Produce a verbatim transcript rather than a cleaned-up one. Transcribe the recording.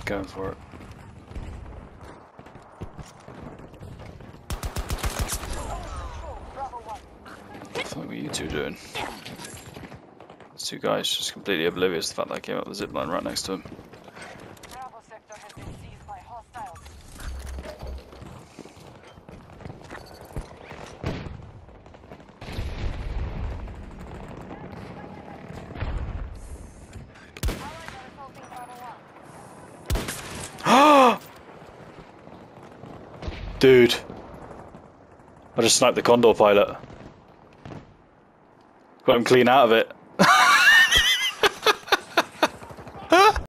going for it. What are you two doing? These two guys just completely oblivious to the fact that I came up with the zipline right next to him. Bravo sector has been seized by hostiles. Dude, I just sniped the Condor pilot. Got him clean out of it.